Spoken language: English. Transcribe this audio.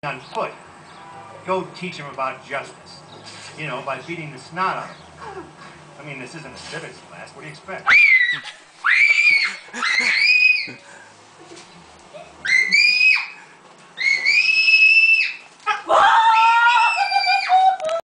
on foot. Go teach them about justice. You know, by beating the snot out of them. I mean, this isn't a civics class. What do you expect?